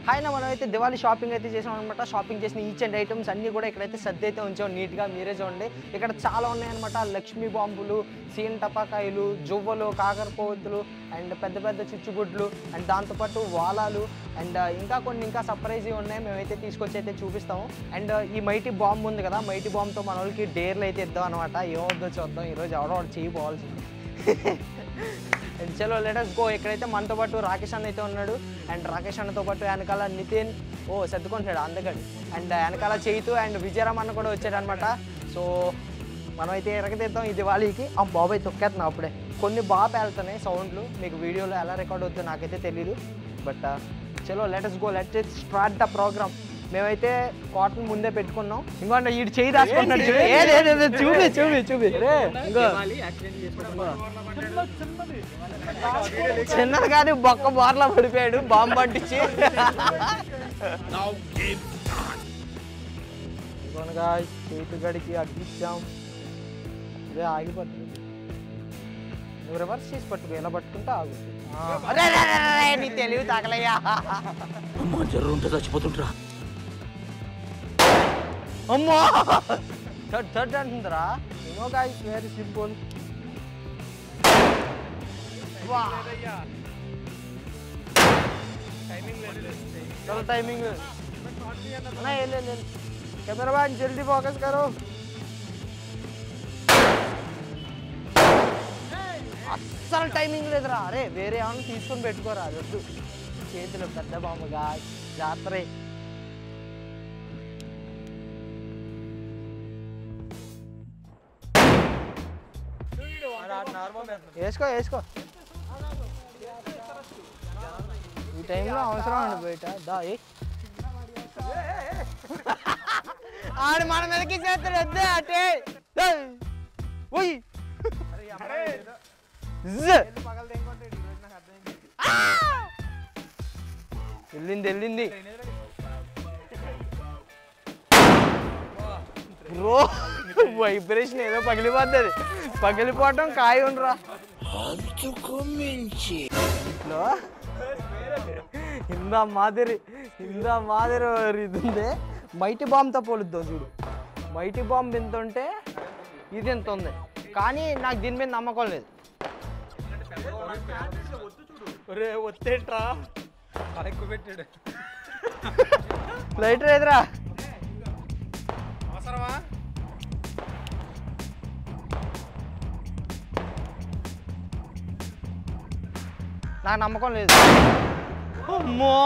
ఆయన మనమైతే దివాళీ షాపింగ్ అయితే చేసాం అనమాట. షాపింగ్ చేసిన ఈచ్ అండ్ ఐటమ్స్ అన్నీ కూడా ఇక్కడైతే సర్ది అయితే ఉంచాం నీట్గా. మీరే చూడండి ఇక్కడ చాలా ఉన్నాయన్నమాట. లక్ష్మీ బాంబులు, సీన్ టపాకాయలు, జువ్వలు, కాకరపోతులు అండ్ పెద్ద పెద్ద చిచ్చుబుడ్లు అండ్ దాంతోపాటు వాలాలు అండ్ ఇంకా కొన్ని ఇంకా సర్ప్రైజ్ ఉన్నాయి. మేమైతే తీసుకొచ్చి అయితే చూపిస్తాము. అండ్ ఈ మైటీ బాంబు ఉంది కదా, మైటీ బాంబుతో మన వాళ్ళకి డేర్లు అయితే ఇద్దాం అనమాట. ఏమవుద్దో చూద్దాం. ఈరోజు ఎవడో చేయబోవాల్సింది. అండ్ చలో లెటర్స్ గో. ఇక్కడైతే మనతో పాటు రాకేష్ అన్న అయితే ఉన్నాడు. అండ్ రాకేష్ అన్నతో పాటు వెనకాల నితిన్ సర్దుకుంటున్నాడు అందగడు. అండ్ వెనకాల చైతు అండ్ విజయరామ్ అన్న కూడా వచ్చాడు అనమాట. సో మనమైతే ఎరగతీద్దాం ఈ దివాళీకి. ఆ బాబాయ్ తొక్కేస్తున్నాం అప్పుడే. కొన్ని బాగా పేలుతున్నాయి సౌండ్లు. మీకు వీడియోలో ఎలా రికార్డ్ అవుతుందో నాకైతే తెలీదు. బట్ చలో let us go, let's start the program. మేమైతే కాటన్ ముందే పెట్టుకున్నాం. ఇంకోండి ఈ చేయి దాచుకుంటున్నాడు. చూపి చూపి చూపి చిన్నది కానీ బొక్క బోర్లా పడిపోయాడు బాంబు అంటించి. చేతు గడికి అడ్డిచ్చాం. ఇదే ఆగిపోతుంది. నువ్వు రివర్స్ చేసి పట్టుకో. ఎలా పట్టుకుంటే ఆగుతుంది. నీ తెలివి తాకలయ్యా. చచ్చిపోతుంటా. అమ్మో థర్డ్ అంటుందిరా. ఏమో గాయ్స్ వెరీ సింపుల్. चलो टाइमिंग नहीं ले ले कैमरा मैन जल्दी फोकस करो. అస్సలు టైమింగ్ లేదురా. అరే వేరే ఏమన్నా తీసుకొని పెట్టుకోరా. వద్దు చేతిలో పెద్ద బామ్మగా జాతర. వేసుకో వేసుకో. ఈ టైంలో అవసరం అండి బయట. దా ఆడు మన మీదకి చేస్తాడు. వద్దే అటే వెళ్ళింది వెళ్ళింది. బ్రో వైబ్రేషన్ ఏదో పగిలిపోతుంది. పగిలిపోవటం కాయ ఉండరా ఇంట్లో. ఇందా మాదిరి ఇది ఉంది. మైటీ బాంబుతో పోలుద్దాం చూడు. మైటీ బాంబు ఎంత ఉంటే ఇది ఎంత ఉంది. కానీ నాకు దీని మీద నమ్మకం లేదు. ఒత్తేట్రా ఎక్కువ పెట్టాడు. లైటర్ ఎదురా అవసరమా? నాకు నమ్మకం లేదు. అమ్మో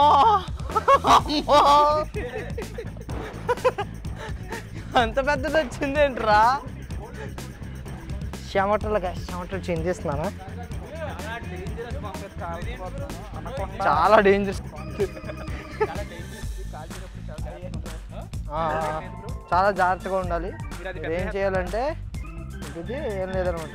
అంత పెద్దది వచ్చింది ఏంట్రా. చెమటలు చిందిస్తున్నానా. చాలా డేంజరస్. చాలా జాగ్రత్తగా ఉండాలి. ఏం చేయాలంటే ఇది ఏం లేదనమాట.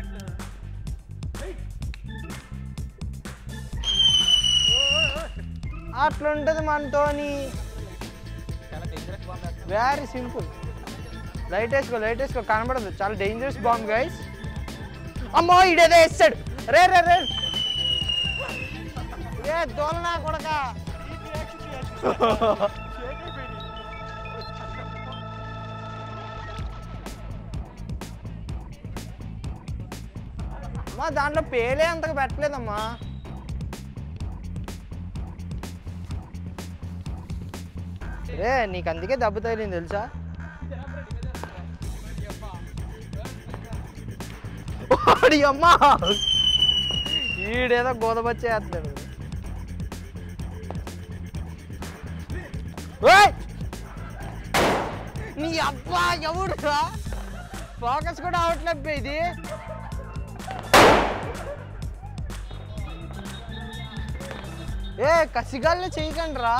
అట్లుంటది మనతోని. Very simple. లైట్ వేసుకో కనబడదు. చాలా డేంజరస్ బాంబ్ గైస్. అమ్మో ఇడేదో వేస్తాడు. రే రే రే ఏ దోలనా కొడక. అమ్మా దాంట్లో పేలే అంతగా పెట్టలేదమ్మా. రే నీకు అందుకే దెబ్బ తగిలింది తెలుసా. అమ్మా ఈడేదో గోదబచ్చేస్తాడు. నీ అబ్బా ఎవడురా. ఫోకస్ కూడా అవట్లేదు ఇది. కసిగాల్ని చేయకండి రా.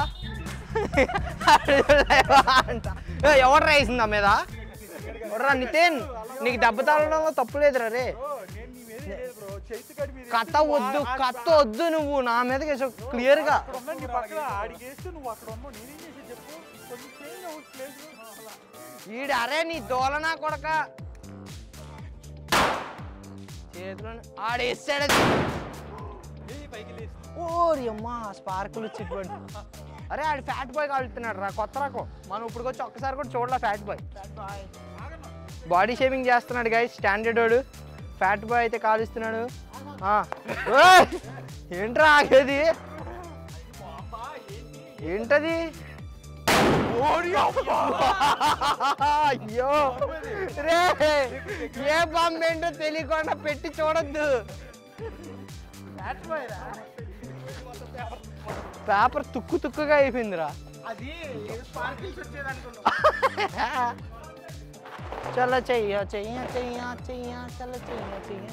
అంట ఎవరు వేసిందా మీద. ఎవడరా నితిన్. నీకు దెబ్బ తగలడంలో తప్పు లేదురా. రే కథ వద్దు నువ్వు నా మీదకి వేసావు క్లియర్గా. ఈడు అరే నీ దోలనా కొడక. చేతిలో ఆడేస్తాడు. ఓరి అమ్మా స్పార్కులు వచ్చేటువంటి అరే ఆడు ఫ్యాట్ బాయ్ కాలుతున్నాడు రా, కొత్త రకం. మనం ఇప్పుడు వచ్చి ఒక్కసారి కూడా చూడలే ఫ్యాట్ బాయ్. బాడీ షేవింగ్ చేస్తున్నాడు గైస్, స్టాండర్డ్ వాడు. ఫ్యాట్ బాయ్ అయితే కాలుస్తున్నాడు. ఏంట్రా ఆగేది, ఏంటది? అయ్యో రే, ఏ బాంబు ఏంటో తెలియకుండా పెట్టి చూడొద్దు. పేపర్ తుక్కు తుక్కుగా అయిపోయిందిరా. చలో చెయ్య చెయ్య చెయ్య చెయ్య చలో చెయ్య చెయ్య.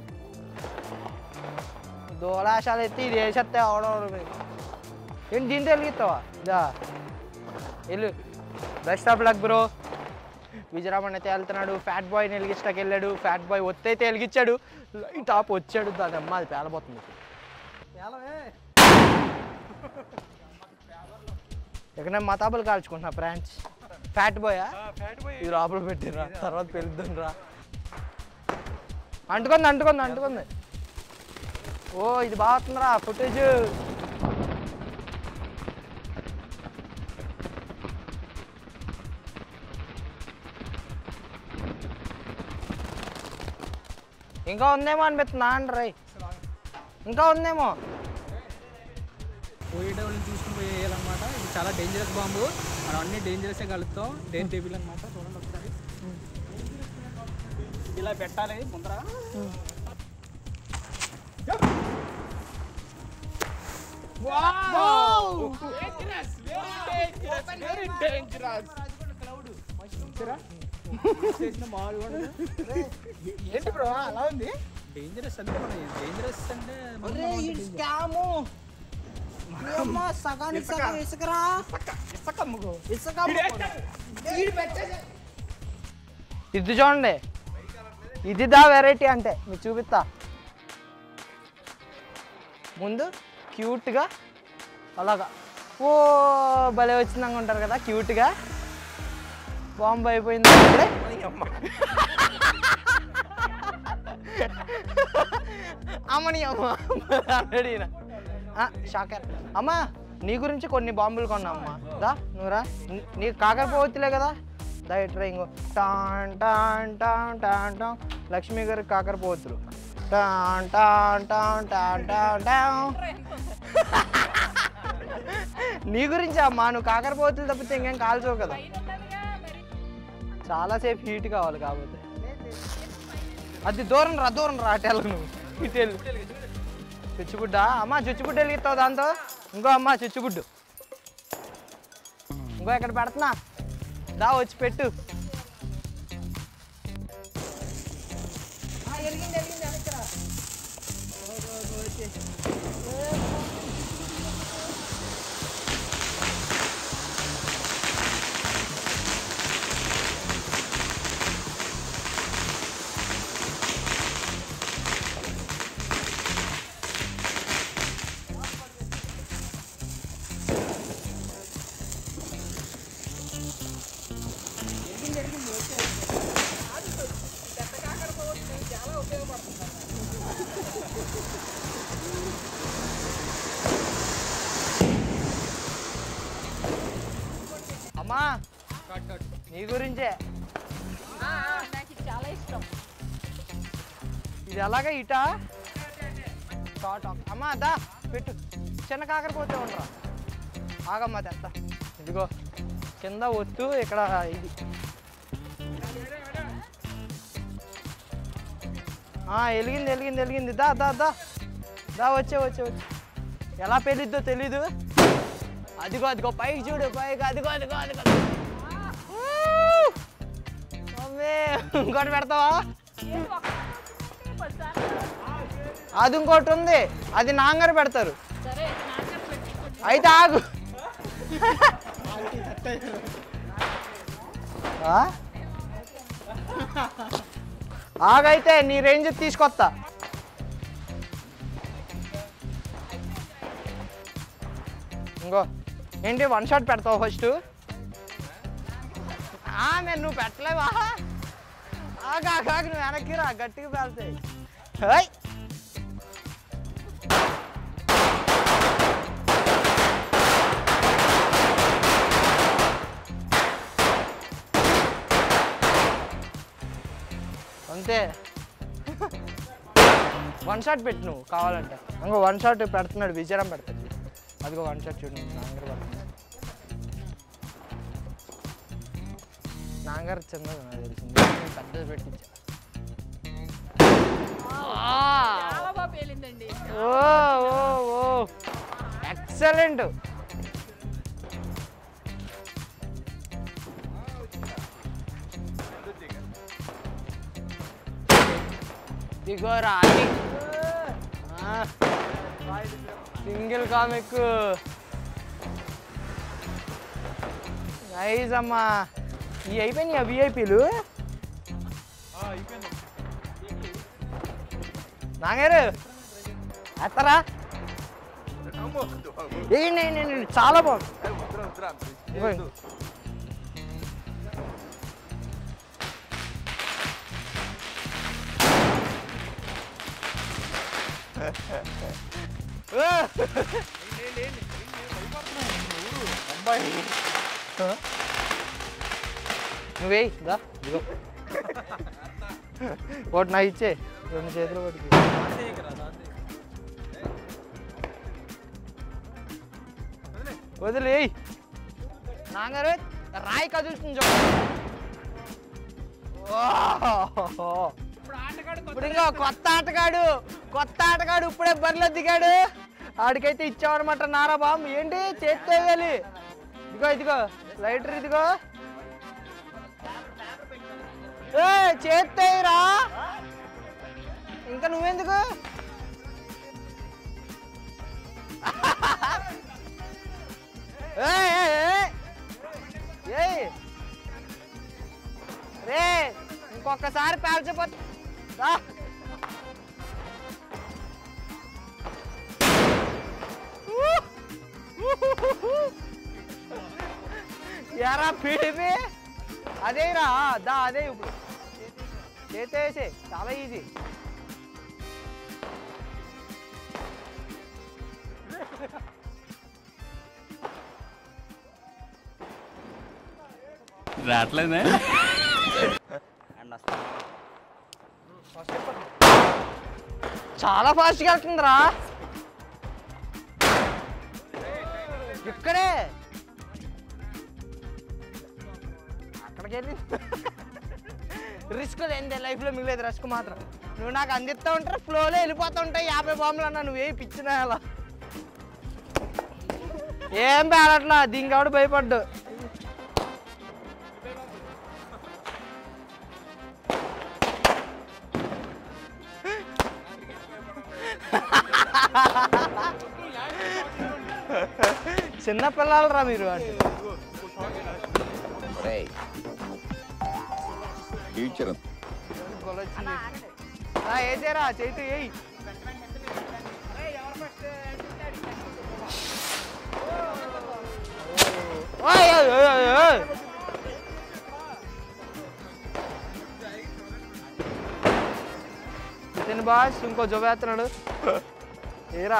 దోళాశాలు ఎత్తి ఇది వేసేస్తే అవడం. ఏంటి దీంతో వెలిగిస్తావా? దా వెళ్ళు. Best of luck bro. Vijayaraman అయితే వెళ్తున్నాడు, ఫ్యాట్ బాయ్ని వెలిగించడానికి వెళ్ళాడు. ఫ్యాట్ బాయ్ ఒత్తైతే వెలిగించాడు, లైట్ ఆప్ వచ్చాడు. దాని అమ్మ అది పేలబోతుంది. ఎక్కడ మతాబులు కాల్చుకుంటున్నా ఫ్రెండ్స్. ఫ్యాట్ బాయా ఇది లోపల పెట్టిరా, తర్వాత పెళ్దాం రా. అంటుకుంది అంటుకుంది అంటుకుంది. ఓ ఇది బాగా వస్తుందిరా ఫుటేజ్. ఇంకా ఉందేమో అనిపిస్తుందా అండి? ఇంకా ఉందేమో. పోయేటోళ్ళని చూసుకుని పోయేయాలన్నమాట. ఇది చాలా డేంజరస్ బాంబు, మనం అన్ని డేంజరస్గా కలుపుతాం. డేంజ్ టేబుల్ అనమాట. చూడండి ఒకసారి, ఇలా పెట్టాలి ముందర. ఏంటి బ్రో అలా ఉంది? డేంజరస్ అంటే మన డేంజరస్ అంటే ఇది చూడండి, ఇది దా వెరైటీ అంటే మీకు చూపిస్తా. ముందు క్యూట్గా అలాగా ఓ భలే వచ్చింది అనుకుంటారు కదా, క్యూట్గా. బాంబు అయిపోయింది అప్పుడే. అమ్మని అమ్మ అడిగిన షాకర్. అమ్మ నీ గురించి కొన్ని బాంబులు కొన్నా అమ్మ. దా నువ్వురా, నీ కాకరపోవచ్చులే కదా. దా ఇట్రా ఇంకో టాన్ టాన్ టాన్ టాన్ టాన్. లక్ష్మి గారి కాకరపోవచ్చులు. టాన్ టాన్ టాన్ టాన్ టాన్ టాన్. నీ గురించి అమ్మా, నువ్వు కాకరపోవచ్చులు తప్పితే ఇంకేం కాల్చవు కదా. చాలాసేపు హీట్ కావాలి కాబట్టి. అది దూరం రా అటెల్. నువ్వు ఇటెల్ చుచ్చుబుడ్డా అమ్మ, చుచ్చుబుడ్డు వెలిగిస్తావు దాంతో. ఇంకో అమ్మ చుచ్చుబుడ్డు ఇంకో ఎక్కడ పెడుతున్నా, దా వచ్చి పెట్టు. అమ్మా నీ గురించే. చాలా ఇష్టం ఇది ఎలాగా ఇటా అమ్మా. దా పెట్టు, చిన్న కాకరపోతే ఉండరా. ఆగమ్మా తెస్తా. ఇదిగో కింద ఒత్తు, ఇక్కడ ఇది. వెలిగింది వెలిగింది వెలిగింది. దా దా దా దా వచ్చే వచ్చే వచ్చే. ఎలా పెళ్ళిద్దో తెలీదు. అదిగో అదిగో పైకి చూడు, పైకి. అదిగో అదిగో అదిగో. ఇంకోటి పెడతావా? అది ఇంకోటి ఉంది, అది నాంగర పెడతారు. అయితే ఆగు. ఆగైతే నీ రేంజ్ తీసుకొస్తా. ఇంకో ఏంటి వన్ షాట్ పెడతావు ఫస్ట్? నేను నువ్వు పెట్టలేవా? ఆగా నువ్వు వెనక్కి రా, గట్టిగా పేలుతాయి. అంతే. 1 షాట్ పెట్టు నువ్వు కావాలంటే. ఇంకో 1 షాట్ పెడుతున్నాడు, విజయరామ్ పెడతాడు. అదిగో 1 షాట్ చూడు, నాన్నగారు పెడుతున్నాడు. నాన్నగారు చిన్నది నాకు తెలిసింది, పెద్దది పెట్టించా. ఓ ఓ ఓ ఎక్సలెంట్. దిగోరా సింగిల్ కామిక్. నైస్ అమ్మా. ఇవి అయిపోయినాయి విఐపీలు. నాగారు ఎత్తరా చాలా బాగుంది. నువ్వే దా ఇదిగో ఒకటి నాకు ఇచ్చే, 2 చేతులు ఒకటి. వదిలే నాగారు రాయి కదులుతుంది చూడ. ఇప్పుడు ఇంకా కొత్త ఆటగాడు ఇప్పుడే బరిలో దిగాడు. ఆడికైతే ఇచ్చామన్నమాట నారా బాంబు. ఏంటి చేత్తో వేయాలి. ఇదిగో లైటర్ ఇదిగో. ఏ చేత్తేరా ఇంకా నువ్వెందుకు. రే ఇంకొకసారి పేల్చపోతే ఎరా పీడిపి అదేరా దా అదే. ఇప్పుడు చేసేసే చాలా ఈజీ. రావట్లేదే. చాలా ఫాస్ట్గా వెళ్తుందిరా. ఇక్కడే అక్కడికి వెళ్ళి రిస్క్ లేనిదే లైఫ్లో మిగిలేదు. రిస్క్ మాత్రం నువ్వు నాకు అందిస్తూ ఉంటారు, ఫ్లోలో వెళ్ళిపోతూ ఉంటాయి. 50 బాంబులు అన్నా నువ్వే పిచ్చినా అలా ఏం పేరట్లా. దీనికి కాబట్టి భయపడ్డు. చిన్న పిల్లలరా మీరు అంటే. ఏసేరా చేతి ఏయ్. నితిన్ బాస్ ఇంకో జోవేస్తున్నాడు. ఏరా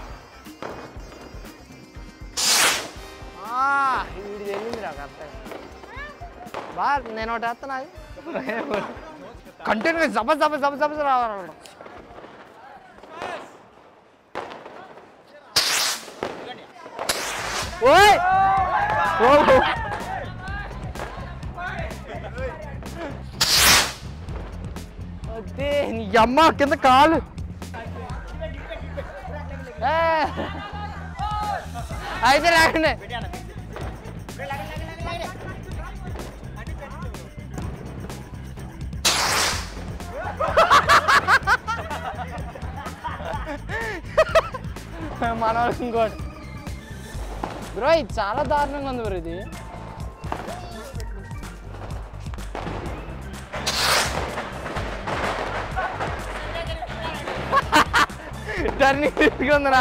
వీడి వెళ్ళింది రా కరెక్ట్. బా నేను ఒకటి వేస్తున్నా కంటిన్యూగా జబ రావాలి. ఓయ్ అదే నీ అమ్మ కింద కాలు. అయితే రాకండి. మన వాళ్ళకి ఇంకోటి బ్రో, ఇది చాలా దారుణంగా ఉంది బ్రో. ఇది టర్నింగ్ ఉందిరా.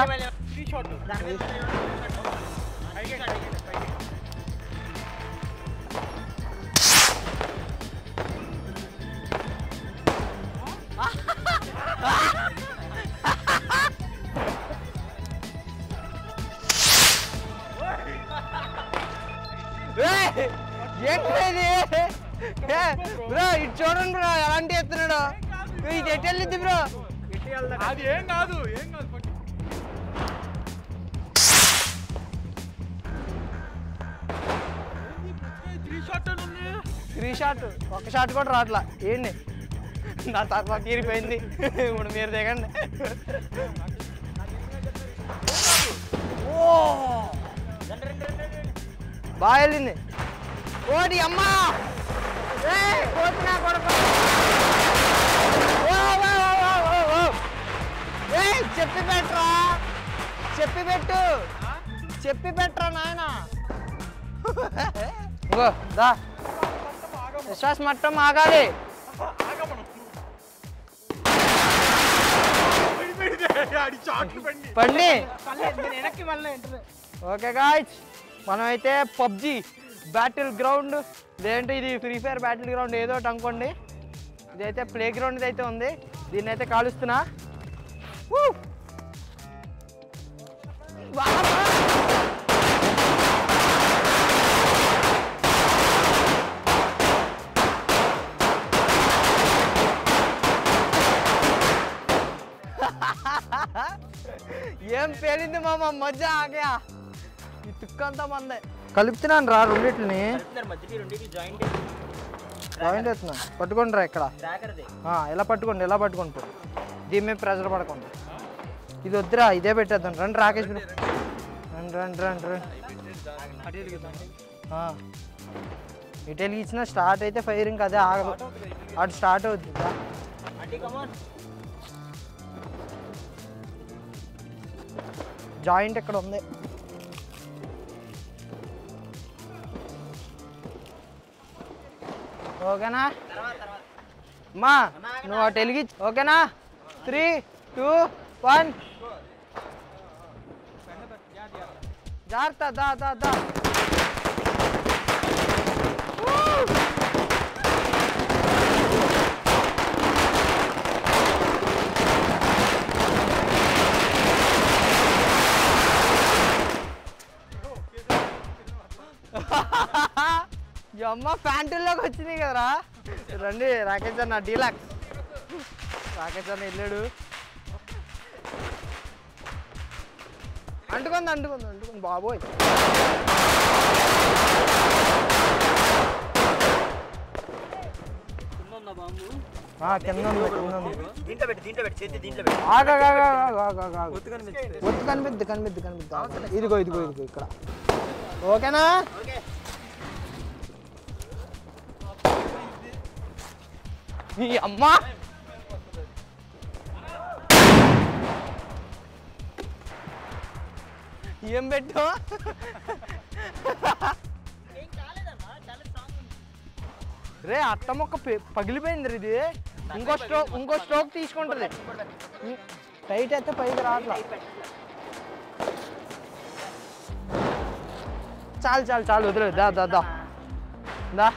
ఏంటి బ్రో ఇటు చూడండి బ్రో ఎలాంటి ఎత్తున్నాడు ఇది ఎటు వెళ్ళిద్ది బ్రో అది ఏం కాదు త్రీ షాట్ ఒక్క షాట్ కూడా రావట్లా ఏంటి నా తర్వాత తీరిపోయింది ఇప్పుడు మీరు దిగండి బాగా వెళ్ళింది ఓడి అమ్మా చెప్పి పెట్టరా చెప్పి పెట్టరా నాయన దా విశ్వాస మట్టం ఆగాలి పండి ఓకే గాయ్స్ మనమైతే పబ్జి బ్యాటిల్ గ్రౌండ్ లేదంటే ఇది ఫ్రీ ఫైర్ బ్యాటిల్ గ్రౌండ్ ఏదో ఒకటి అనుకోండి ఇదైతే ప్లే గ్రౌండ్ అయితే ఉంది దీన్ని అయితే కాలుస్తున్నా ఏం పేలింది మామ మజా ఆగా ఈ తుక్కంతా మందే కలుపుతున్నాను రా రెండింటిని జాయింట్ అవుతున్నా పట్టుకోండి రా ఇక్కడ ఇలా పట్టుకోండి ఇలా పట్టుకోండి దీని మీద ప్రెజర్ పడకుండా ఇది వద్దురా ఇదే పెట్టేద్దాం రండి రాకేష్ రండి ఇటు వెలిగించిన స్టార్ట్ అయితే ఫైరింగ్ అదే ఆగదు అటు స్టార్ట్ అవుతుంది జాయింట్ ఇక్కడ ఉంది ఓకేనా మా నువ్వు అటు వెలిగి ఓకేనా 3, 2, 1 జాగ్రత్త దా దా దా అమ్మ ప్యాంటుల్లోకి వచ్చినాయి కదరా రండి రాకేష్ అన్న డీలాక్స్ రాకేష్ అన్న వెళ్ళాడు అంటుకుంది బాబోయ్ కింద కనిపిద్ది ఇదిగో ఇక్కడ ఓకేనా నీ అమ్మా ఏం పెట్టు రే అట్ట మొక్క పగిలిపోయింది ఇది ఇంకో స్ట్రోక్ తీసుకుంటుంది టైట్ అయితే పైకి రావట్లా చాలు వదిలేదు దా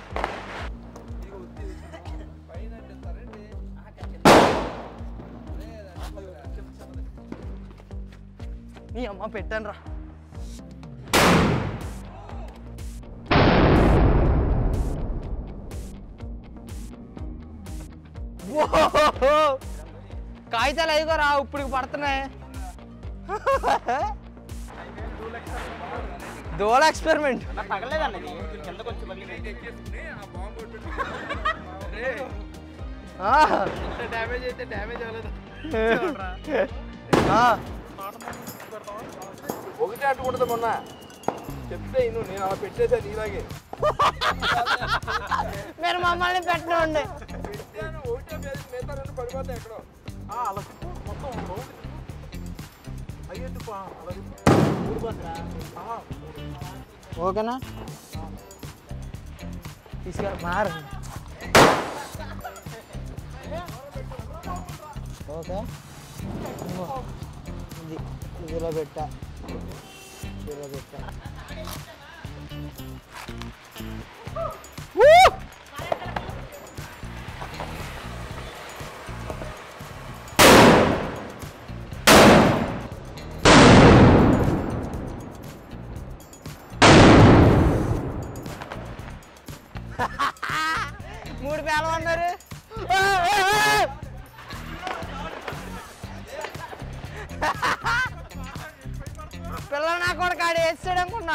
నీ అమ్మ పెట్టాను రా కాగితాలు అయ్యో రా ఇప్పుడు పడుతున్నాయి దోల ఎక్స్పెరిమెంట్ డ్యామేజ్ అయితే డ్యామేజ్ అవ్వలేదు ఒకటే అట్టుకుంటుంది మొన్న చెప్తే నేను అలా పెట్టేసాను నీలాగే మీరు మమ్మల్ని పెట్టండి పెట్టాను ఒకటే మిగతా రెండు పడిపోతాయి ఎక్కడో అలా మొత్తం అయ్యేట్టు ఓకేనా తీసుకెళ్ళి మారు ఓకే ఇదిలో పెట్టా ఎప్పుడు పేలవన్నారు పిల్లలు నా కూడా కాడి వేస్తాడు అనుకున్నా.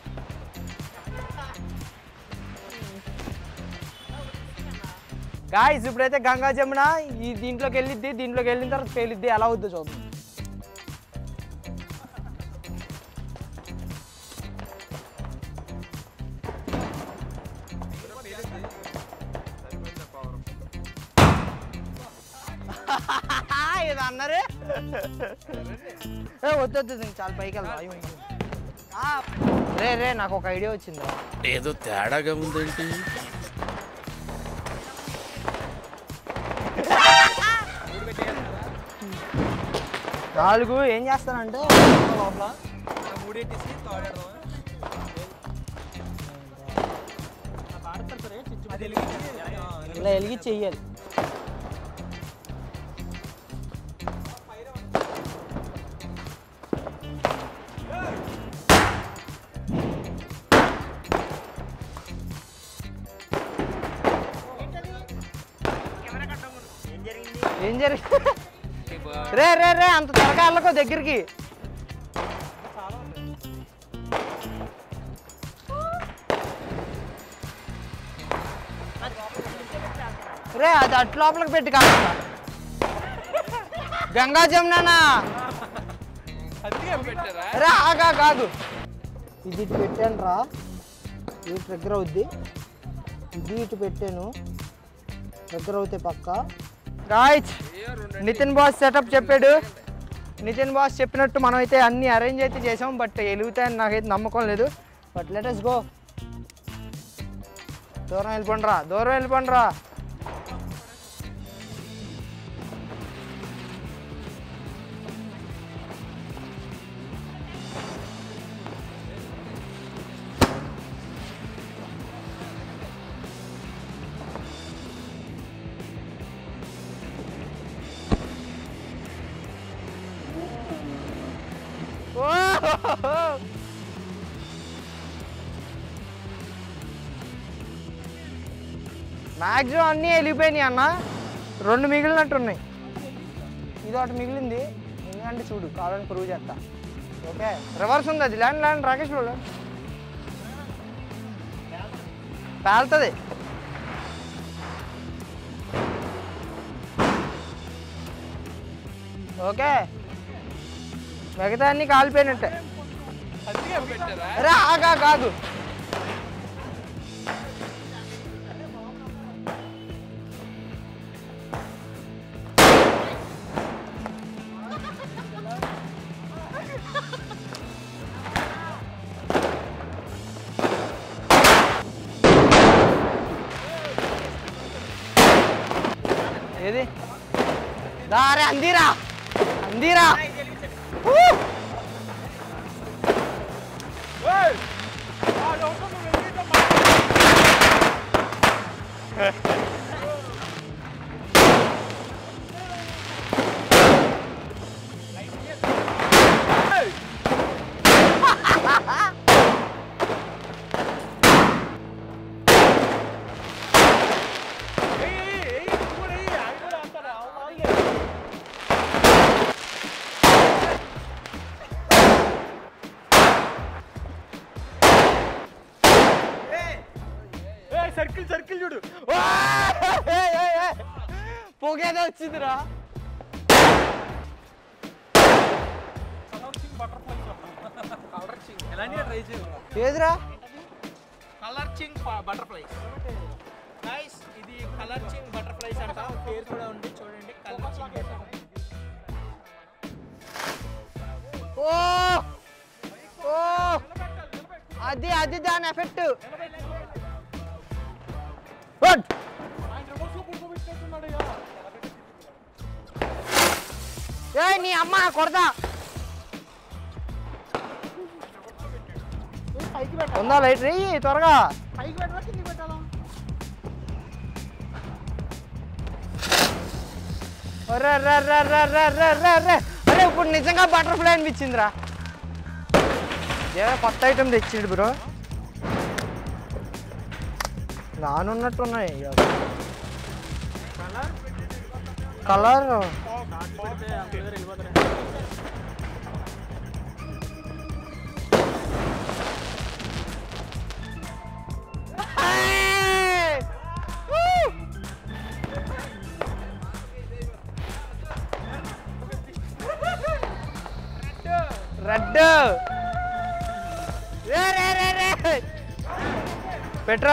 గాయ్స్ ఇప్పుడైతే గంగా జమున ఈ దీంట్లోకి వెళ్ళిద్ది, దీంట్లోకి వెళ్ళిన తర్వాత పేలిద్ది, ఎలా అవుద్దో చూద్దాం. ఇది అన్నారు వద్దు చాలా పైకి వెళ్తా. రే నాకు ఒక ఐడియా వచ్చింది. ఏదో తేడాగా ఉందేంటి? నాలుగు ఏం చేస్తానంటే లోపల ఇలా వెలిగి చెయ్యాలి. ఏం జరిగింది రే రే రే అంత త్వరగా వెళ్ళకో దగ్గరికి. రే అది అటు లోపలికి పెట్టి కాదు గంగా జమునా రే ఆగా కాదు. ఇది ఇటు పెట్టాను రా, ఇది ట్రిగ్గర్ అవుద్ది. ఇది ఇటు పెట్టాను, ట్రిగ్గర్ అవుతాయి పక్క. గాయ్స్ నితిన్ బాస్ సెటప్ చెప్పాడు. నితిన్ బాస్ చెప్పినట్టు మనం అయితే అన్ని అరేంజ్ అయితే చేసాం, బట్ వెలుగుతాయని నాకైతే నమ్మకం లేదు. But let us go. దూరం వెళ్ళిపోండిరా, దూరం వెళ్ళిపోండిరా. మ్యాక్సిమం అన్నీ వెళ్ళిపోయినాయి అన్న, 2 మిగిలినట్టున్నాయి. ఇది ఒకటి మిగిలింది, ఎందుకంటే చూడు కావాలని ప్రూవ్ చేస్తా. ఓకే రివర్స్ ఉంది అది. ల్యాండ్ ల్యాండ్ రాకేష్ బాబు పేలుతుంది. ఓకే మిగతా అన్నీ కాలిపోయినట్టే. అరే ఆగా కాదు. ఏది అరే అందిరా అందిరా. సర్కిల్ సర్కిల్ చూడు, పొగేదో వచ్చిందిరా. ఏదిరా కలర్చింగ్ బటర్ఫ్లైస్ గైస్, ఇది కలర్చింగ్ బటర్ఫ్లైస్ అంట. పేరు కూడా ఉంది చూడండి, కలర్చింగ్. ఓ ఓ అది అది దాని ఎఫెక్ట్. ఏ నీ అమ్మ కొడతా ఉందా లైట్ రీ త్వరగా. అరే ఇప్పుడు నిజంగా బటర్ఫ్లై అనిపించిందిరా. ఏదో కొత్త ఐటమ్ తెచ్చిండు బ్రో, నానున్నట్టున్నాయి. కలర్ రెడ్ పెట్రా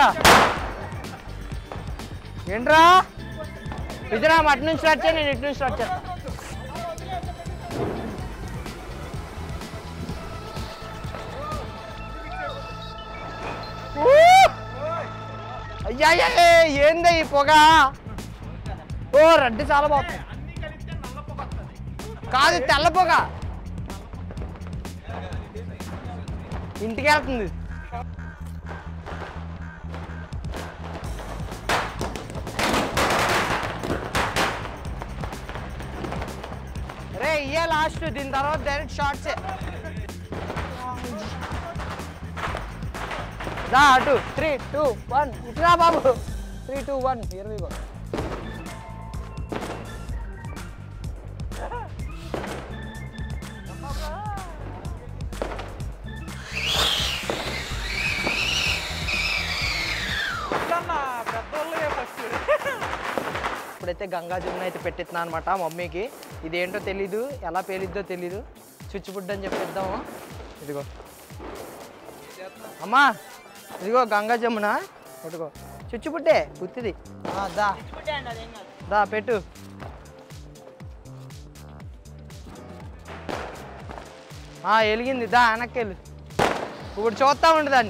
ఏంట్రా ఇదిరా అటు నుంచి స్టార్ట్ చేయి నేను ఇటు నుంచి స్టార్ట్ చేస్తా అయ్యా ఏంది ఈ పొగ ఓ రెడ్ చాలా బాగుంది కాదు తెల్ల పొగ ఇంటికి వెళ్తుంది రే ఇయ్యే లాస్ట్ దీని తర్వాత డైరెక్ట్ షార్ట్సే దా అటు 3 2 1 ఇట్లా బాబు 3 2 1 here we go ఇప్పుడైతే గంగా జమున అయితే పెట్టిస్తున్నా అనమాట మమ్మీకి ఇదేంటో తెలీదు ఎలా పేలిద్దో తెలీదు చుచ్చుబుడ్డ అని చెప్పిద్దాము ఇదిగో అమ్మా ఇదిగో గంగా జమున ఇదిగో చుచ్చుబుడ్డే పుత్తిది దా దా పెట్టు వెలిగింది దా వెనక్కి వెళ్ళు ఇప్పుడు చూస్తా ఉండు దాన్ని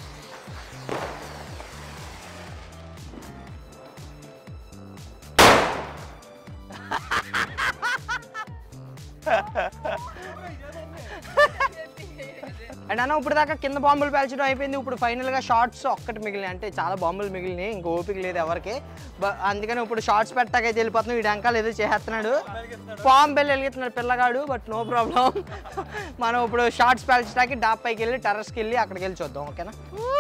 అండ్ అన్న ఇప్పుడు దాకా కింద బాంబులు పేల్చడం అయిపోయింది ఇప్పుడు ఫైనల్గా షార్ట్స్ ఒక్కటి మిగిలినాయి అంటే చాలా బాంబులు మిగిలినాయి ఇంక ఓపిక లేదు ఎవరికి అందుకని ఇప్పుడు షార్ట్స్ పెట్టాకైతే వెళ్ళిపోతున్నాం వీడు అంకాలు ఏదో చేస్తున్నాడు బాంబు వెళ్ళి వెలిగిస్తున్నాడు పిల్లగాడు బట్ నో ప్రాబ్లం మనం ఇప్పుడు షార్ట్స్ పేల్చడానికి డాబ్ పైకి వెళ్ళి టెర్రస్కి వెళ్ళి అక్కడికి వెళ్ళి చూద్దాం ఓకేనా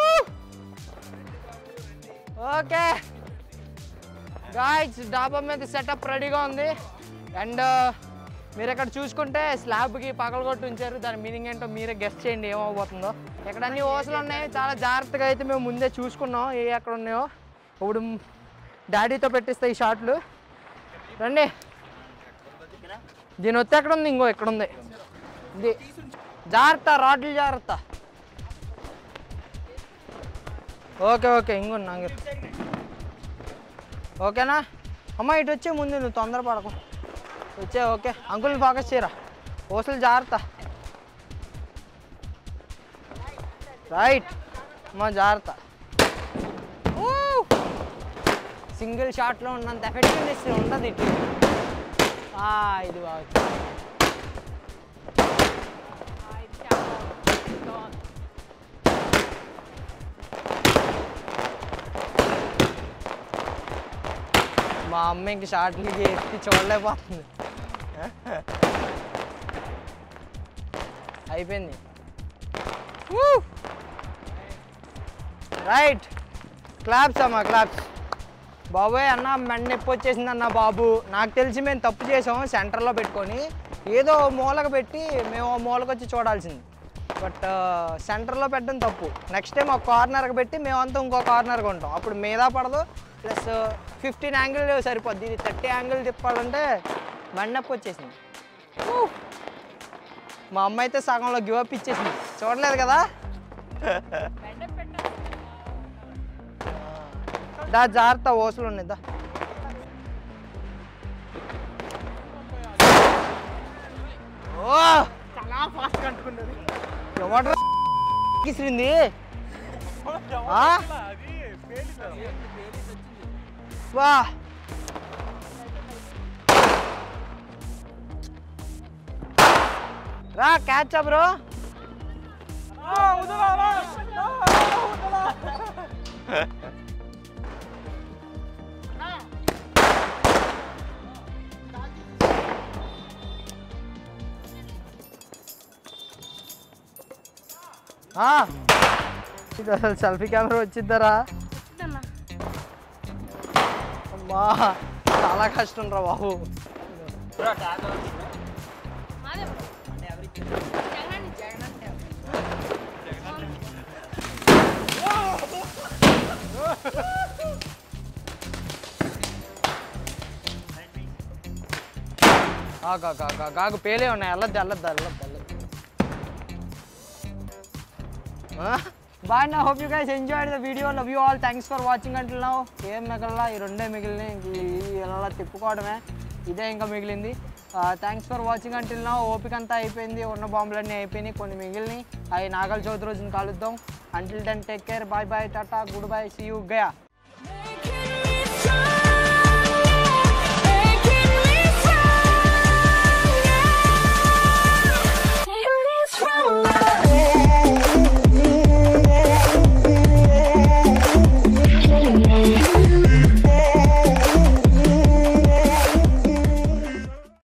ఓకే గాయ్స్ డాబా మీద సెటప్ రెడీగా ఉంది అండ్ మీరు ఇక్కడ చూసుకుంటే స్లాబ్కి పగలగొట్టి ఉంచారు దాని మీనింగ్ ఏంటో మీరే గెస్ట్ చేయండి ఏమవబోతుందో ఇక్కడ అన్ని ఓసలు ఉన్నాయి చాలా జాగ్రత్తగా అయితే మేము ముందే చూసుకున్నాం ఏ ఎక్కడ ఉన్నాయో ఇప్పుడు డాడీతో పెట్టిస్తాయి ఈ షాట్లు రండి దీని వచ్చి ఎక్కడ ఉంది ఇంకో ఎక్కడ ఉంది ఇది జాగ్రత్త రాడ్లు జాగ్రత్త ఓకే ఓకే ఇంకొన్నా ఓకేనా అమ్మ ఇటు వచ్చే ముందు నువ్వు తొందరపడకు వచ్చే ఓకే అంకుల్ని ఫోకస్ చేయరా ఓసలు జాగ్రత్త రైట్ అమ్మా జాగ్రత్త సింగిల్ షాట్లో ఉన్నంత ఎఫెక్టివ్నెస్ ఉండదు ఇటు ఇది బాగుంది మా అమ్మ ఇంక షార్ట్లకి ఎత్తి చూడలేకపోతుంది అయిపోయింది రైట్ క్లాప్స్ అమ్మా క్లాప్స్ బాబోయ్ అన్న మెండ నొప్పి వచ్చేసింది అన్న బాబు నాకు తెలిసి మేము తప్పు చేసాం సెంటర్లో పెట్టుకొని ఏదో మూలకు పెట్టి మేము మూలకు వచ్చి చూడాల్సింది బట్ సెంటర్లో పెట్టడం తప్పు నెక్స్ట్ టైం ఒక కార్నర్కి పెట్టి మేమంతా ఇంకో కార్నర్కి ఉంటాం అప్పుడు మీద పడదు ప్లస్ 15 యాంగిల్ సరిపోద్ది ఇది 30 యాంగిల్ తిప్పాలంటే మెండ నొప్పి వచ్చేసింది మా అమ్మ అయితే సగంలో గివప్ ఇచ్చేసింది చూడలేదు కదా దా జాగ్రత్త ఓసలు ఉన్నదా ఓ చాలా ఫాస్ట్ అంటుకున్నది ఎవడ్రా కిసిరింది వా రా క్యాచ్ బ్రో ఇది అసలు సెల్ఫీ కెమెరా వచ్చిద్దరా అమ్మా చాలా కష్టం రా బాబు. కాకు పేలే ఉన్నాయి. వెళ్ళొద్దు. బాయ్ నా. Hope you guys enjoyed the video. Love you all. Thanks for watching until now. ఏం మిగలలా, ఈ రెండే మిగిలినాయి. ఇలా తిప్పుకోవడమే, ఇదే ఇంకా మిగిలింది. Thanks for watching until now. ఓపిక అంతా అయిపోయింది, ఉన్న బాంబులన్నీ అయిపోయినాయి, కొన్ని మిగిలినాయి. అవి నాగల చవితి రోజున కలుద్దాం. Until then take care. Bye bye, tata, good bye, see you, Gaya.